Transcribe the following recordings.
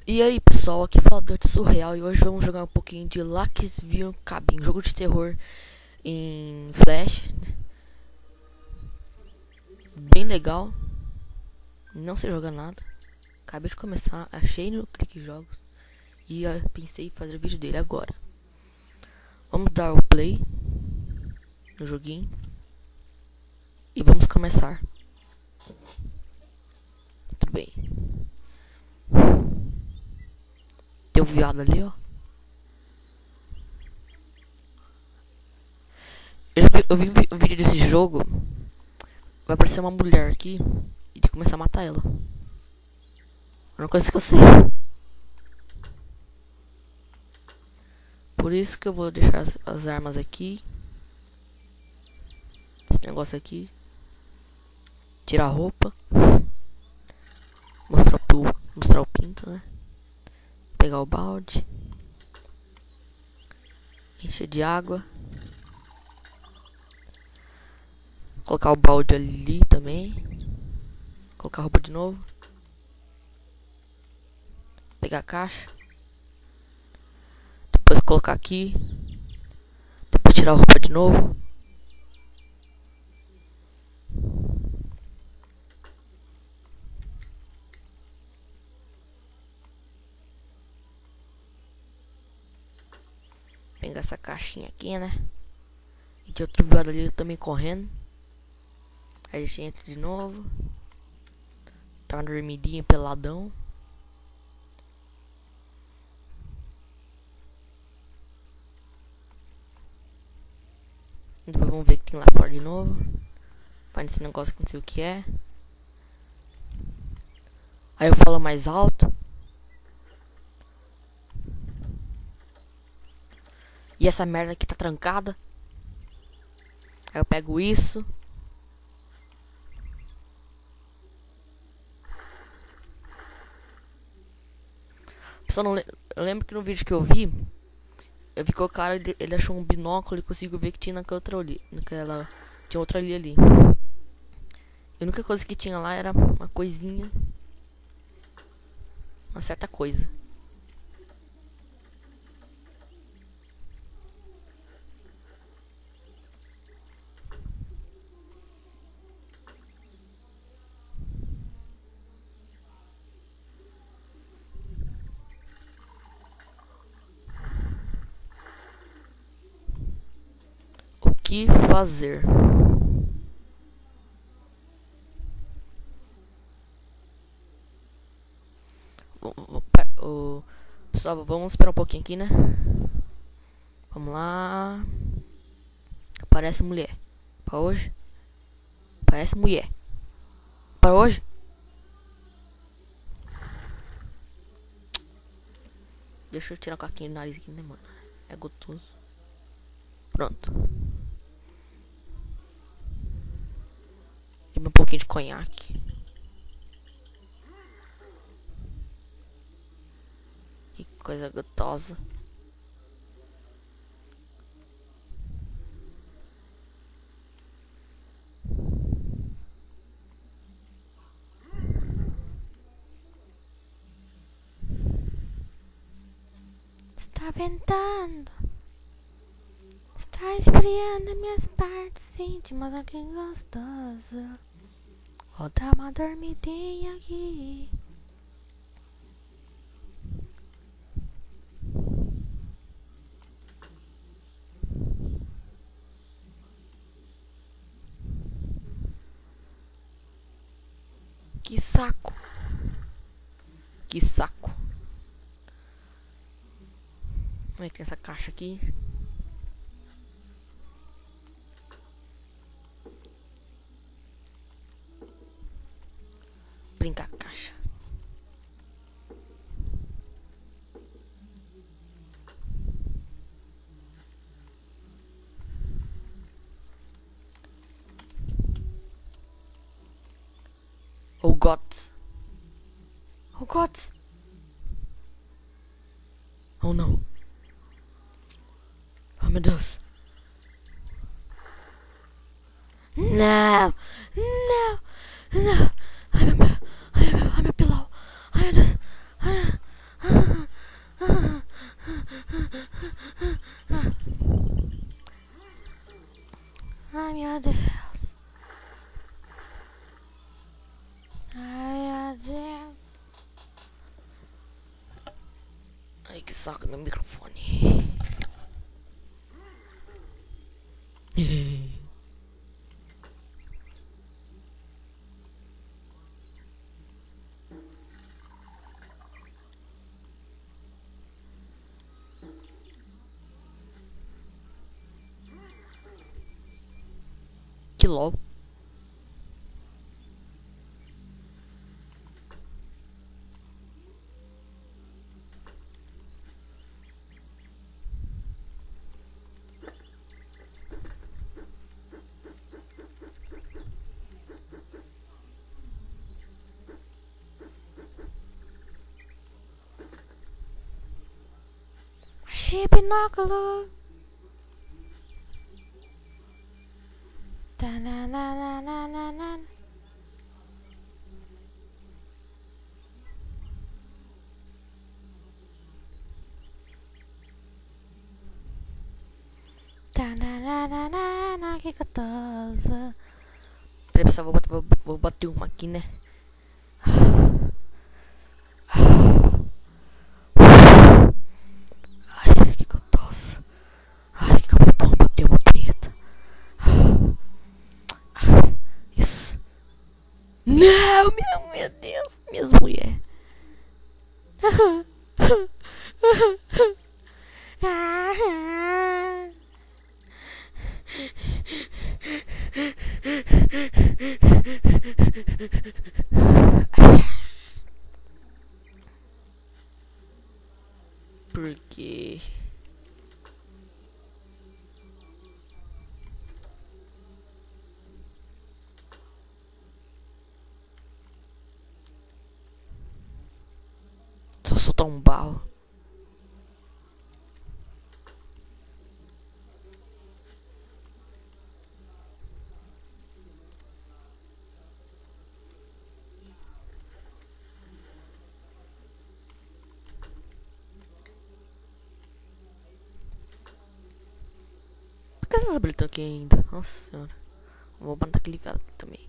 E aí pessoal, aqui fala Dutch Surreal e hoje vamos jogar um pouquinho de Laxville Cabin, jogo de terror em Flash, bem legal, não sei jogar nada, acabei de começar, achei no Clique Jogos e pensei em fazer o vídeo dele agora. Vamos dar o play no joguinho e vamos começar. Tudo bem. Tem um viado ali, ó. Eu vi um vídeo desse jogo. Vai aparecer uma mulher aqui e de começar a matar ela. É uma coisa que eu sei. Por isso que eu vou deixar as armas aqui. Esse negócio aqui. Tirar a roupa. Mostrar o pinto, né? Pegar o balde. Encher de água. Colocar o balde ali também. Colocar a roupa de novo. Pegar a caixa. Depois colocar aqui. Depois tirar a roupa de novo. Pegar essa caixinha aqui, né? E tem outro viado ali também correndo. Aí a gente entra de novo. Tá uma dormidinha, peladão. Depois vamos ver o que tem lá fora de novo. Faz esse negócio que não sei o que é. Aí eu falo mais alto. E essa merda aqui tá trancada. Aí eu pego isso. Só não eu lembro que no vídeo que eu vi que o cara ele achou um binóculo e conseguiu ver que tinha naquela outra ali. Tinha outra ali. A única coisa que tinha lá era uma coisinha. Uma certa coisa. O que fazer? Pessoal, vamos esperar um pouquinho aqui, né? Vamos lá. Parece mulher. Pra hoje? Parece mulher. Para hoje? Deixa eu tirar o caquinho do nariz aqui, né, mano? É gostoso. Pronto. E um pouquinho de conhaque. Que coisa gostosa. Está ventando. Está esfriando minhas partes íntimas. Olha que gostoso. Vou dar uma dormidinha aqui. Que saco. Que saco. Como é que é essa caixa aqui? Brincar com a caixa. Oh God. Oh God. Oh não. Oh meu Deus. Não. Não. Não. Ai meu pilau. Ai meu Deus. Ai, Ai, que saco meu microfone. Que LOL. Achei binóculo. Tananana. Tananana, que gostosa. Peraí, pessoal, vou bater uma aqui, né? Ai, que gostosa. Ai, que bom bater uma punheta. Ai, isso. Não, meu Deus, minhas mulheres. Porque só soltar um barro. Por que essas abelhas estão aqui ainda? Nossa senhora. Vou botar aquele cara aqui também.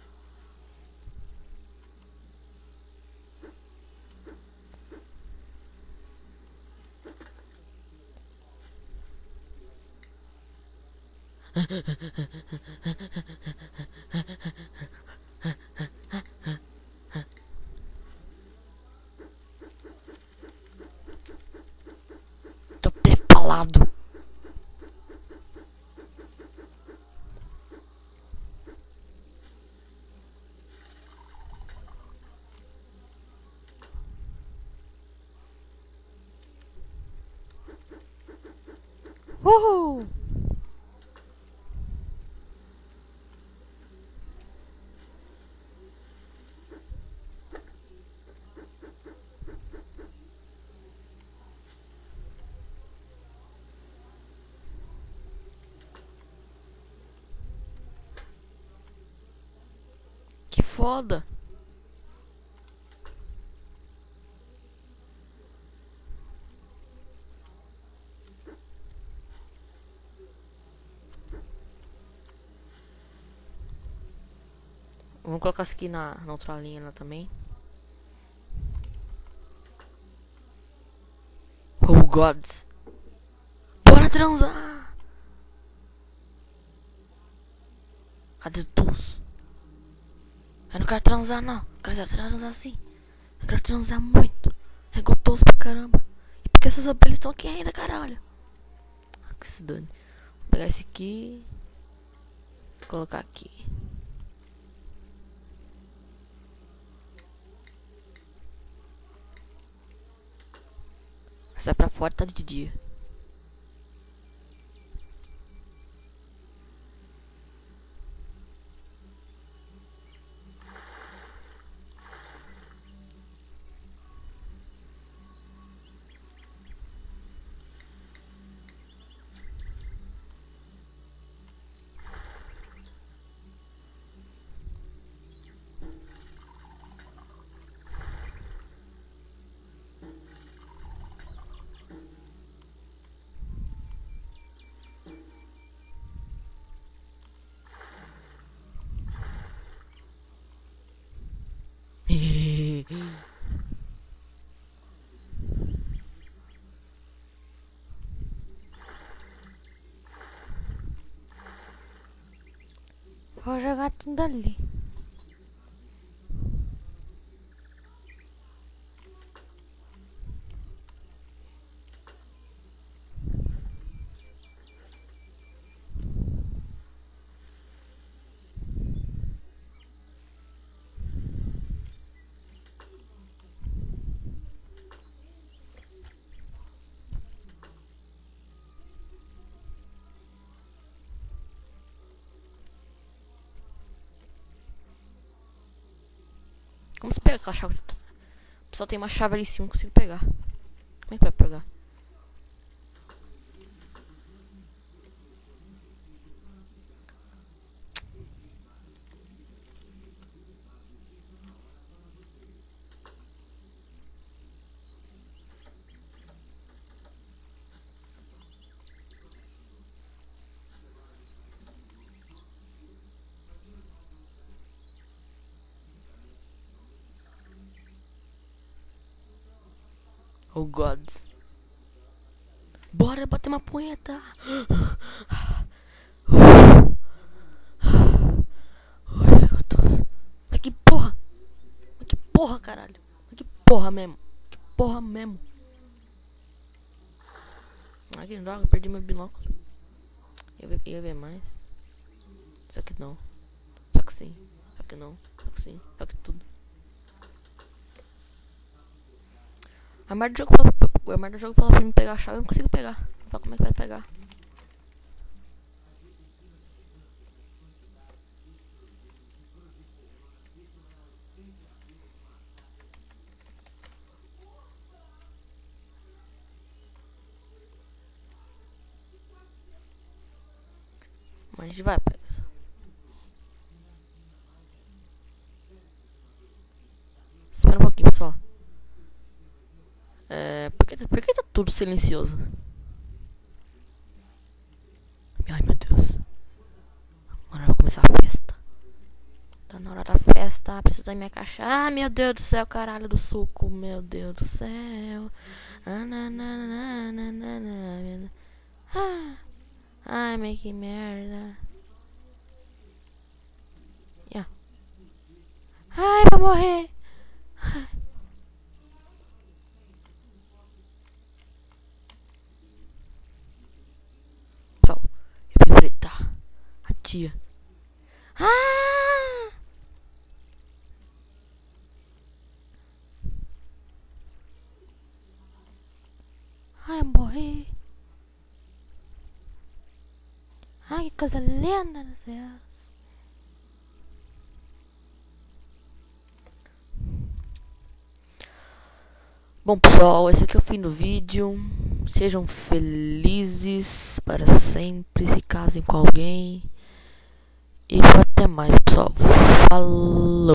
Tô preparado. Uhul. Que foda. Vamos colocar isso aqui na outra linha lá também. Oh gods. Bora transar. Cadê tu? Eu não quero transar não. Eu quero transar assim. Eu quero transar muito. É gostoso pra caramba. E por que essas abelhas estão aqui ainda, caralho? Ah, que se dane. Vou pegar esse aqui. Colocar aqui. Sai pra fora, tá de dia. vou jogar tudo ali. Vamos pegar aquela chave. Só tem uma chave ali em cima, não consigo pegar. Como é que vai pegar? Oh gods. Bora bater uma punheta. Olha que eu tô. Mas que porra. Mas que porra, caralho. Mas que porra mesmo. Que porra mesmo. Ai, que droga, perdi meu binóculo. Ia ver mais. Só que não. Só que sim. Só que não. Só que sim. Só que tudo. A merda do jogo fala pra mim pegar a chave, eu não consigo pegar. Não fala como é que vai pegar. Mas a gente vai pegar isso. Espera um pouquinho, pessoal. Por que tá tudo silencioso? Ai, meu Deus. Agora vai começar a festa. Tá na hora da festa. Preciso da minha caixa. Ah, meu Deus do céu, caralho do suco. Meu Deus do céu. Ai, mas que merda. Yeah. Ai, vou morrer. Pessoal, eu vou enfrentar a tia. Ah! Ai, eu morri. Ai, que coisa linda, meu Deus. Bom, pessoal, esse aqui é o fim do vídeo. Sejam felizes para sempre. Se casem com alguém. E até mais, pessoal. Falou.